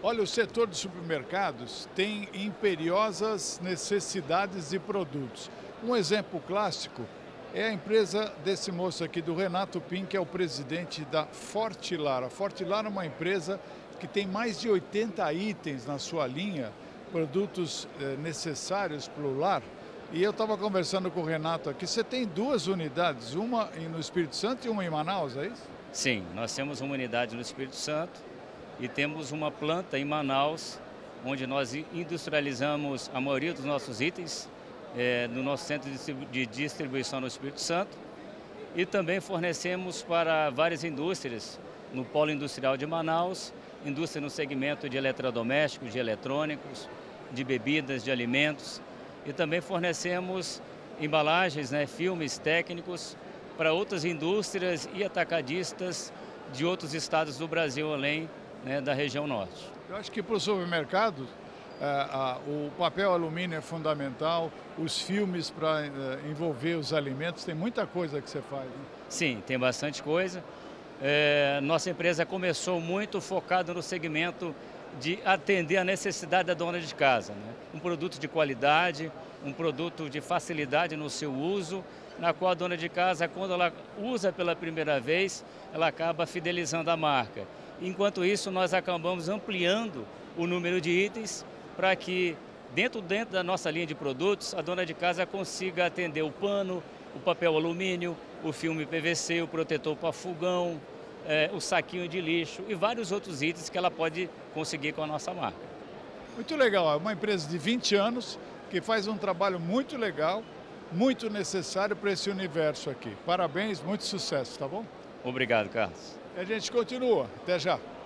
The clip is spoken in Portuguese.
Olha, o setor de supermercados tem imperiosas necessidades de produtos. Um exemplo clássico é a empresa desse moço aqui, do Renato Pim, que é o presidente da Fortilar. A Fortilar é uma empresa que tem mais de 80 itens na sua linha, produtos necessários para o lar. E eu estava conversando com o Renato aqui, você tem duas unidades, uma no Espírito Santo e uma em Manaus, é isso? Sim, nós temos uma unidade no Espírito Santo e temos uma planta em Manaus, onde nós industrializamos a maioria dos nossos itens, no nosso centro de distribuição no Espírito Santo. E também fornecemos para várias indústrias, no Polo Industrial de Manaus, indústria no segmento de eletrodomésticos, de eletrônicos, de bebidas, de alimentos. E também fornecemos embalagens, filmes técnicos para outras indústrias e atacadistas de outros estados do Brasil, além da região norte. Eu acho que para o supermercado, o papel alumínio é fundamental, os filmes para envolver os alimentos, tem muita coisa que você faz, né? Sim, tem bastante coisa. Nossa empresa começou muito focada no segmento de atender a necessidade da dona de casa, né? Um produto de qualidade, um produto de facilidade no seu uso, na qual a dona de casa, quando ela usa pela primeira vez, ela acaba fidelizando a marca. Enquanto isso, nós acabamos ampliando o número de itens para que, dentro da nossa linha de produtos, a dona de casa consiga atender o pano, o papel alumínio, o filme PVC, o protetor para fogão, o saquinho de lixo e vários outros itens que ela pode conseguir com a nossa marca. Muito legal, é uma empresa de 20 anos que faz um trabalho muito legal, muito necessário para esse universo aqui. Parabéns, muito sucesso, tá bom? Obrigado, Carlos. E a gente continua. Até já.